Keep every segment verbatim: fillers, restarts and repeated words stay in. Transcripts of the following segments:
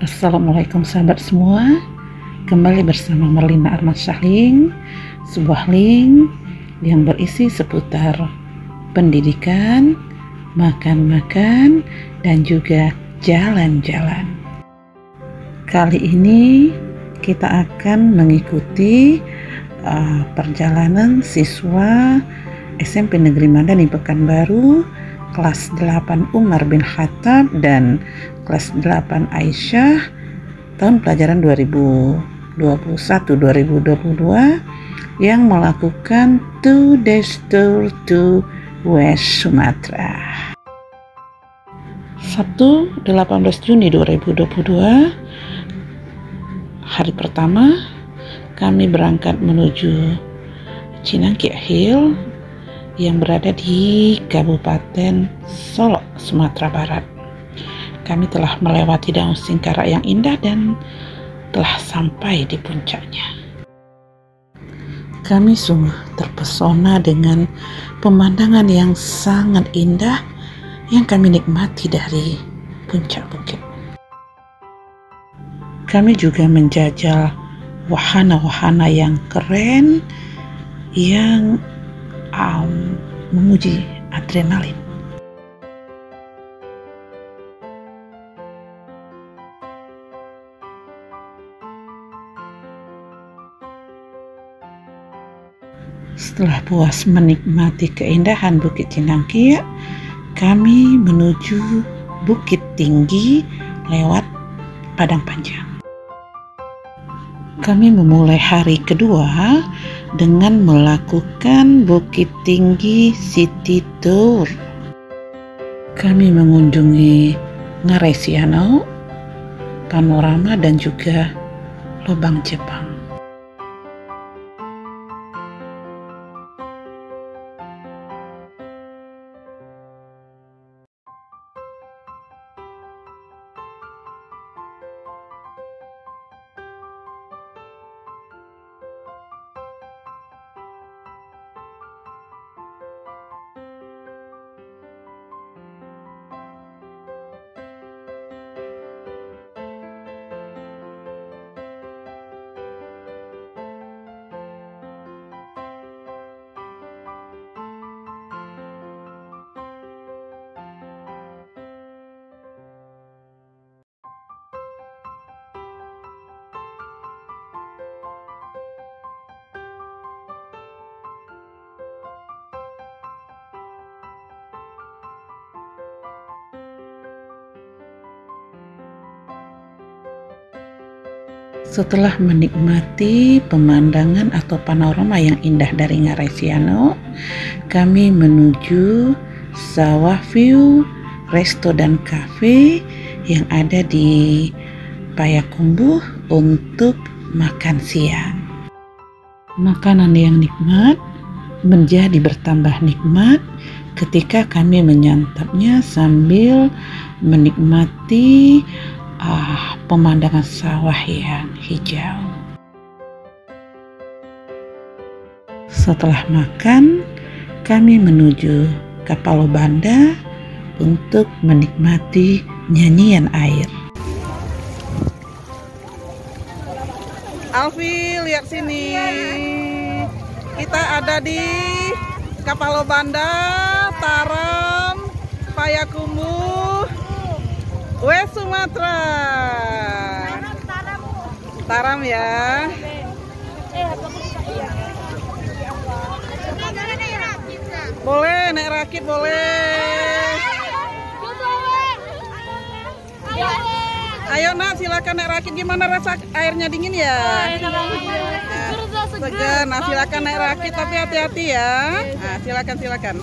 Assalamualaikum sahabat semua. Kembali bersama Merlina Armansyah Link, sebuah link yang berisi seputar pendidikan, makan-makan, dan juga jalan-jalan. Kali ini kita akan mengikuti uh, perjalanan siswa S M P Negeri Madani Pekanbaru kelas delapan Umar bin Khattab dan kelas delapan Aisyah tahun pelajaran dua ribu dua puluh satu dua ribu dua puluh dua yang melakukan two days tour to West Sumatra. Sabtu delapan belas Juni dua ribu dua puluh dua, hari pertama kami berangkat menuju Cinangkia Hill yang berada di Kabupaten Solok, Sumatera Barat. Kami telah melewati Danau Singkarak yang indah dan telah sampai di puncaknya. Kami sungguh terpesona dengan pemandangan yang sangat indah yang kami nikmati dari puncak bukit. Kami juga menjajal wahana-wahana yang keren yang um, menguji adrenalin. Setelah puas menikmati keindahan Bukit Cinangkia, kami menuju Bukit Tinggi lewat Padang Panjang. Kami memulai hari kedua dengan melakukan Bukit Tinggi City Tour. Kami mengunjungi Ngarai Sianau, Panorama, dan juga Lubang Jepang. Setelah menikmati pemandangan atau panorama yang indah dari Ngarai Sianau, kami menuju Sawah View Resto dan Cafe yang ada di Payakumbuh untuk makan siang. Makanan yang nikmat menjadi bertambah nikmat ketika kami menyantapnya sambil menikmati Ah, pemandangan sawah yang hijau. Setelah makan, kami menuju Kapalo Banda untuk menikmati nyanyian air. Alfi, lihat sini. Kita ada di Kapalo Banda, Taram, Payakumbuh, West Sumatra. Taram ya. Boleh naik rakit, boleh. Ayo nak, silakan naik rakit. Gimana rasa airnya, dingin ya? Segar. Nah, silakan naik rakit tapi hati-hati ya. Nah, silakan silakan.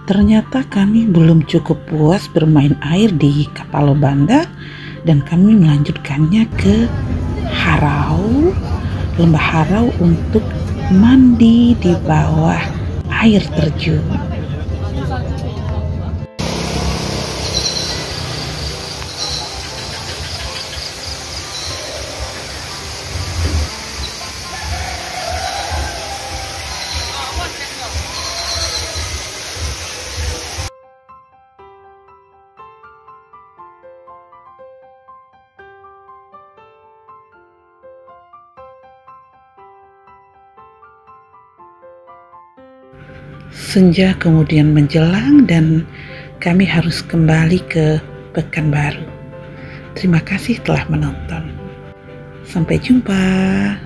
Ternyata kami belum cukup puas bermain air di Kapalo Banda dan kami melanjutkannya ke Harau, Lembah Harau untuk mandi di bawah air terjun. Senja kemudian menjelang dan kami harus kembali ke Pekanbaru. Terima kasih telah menonton. Sampai jumpa.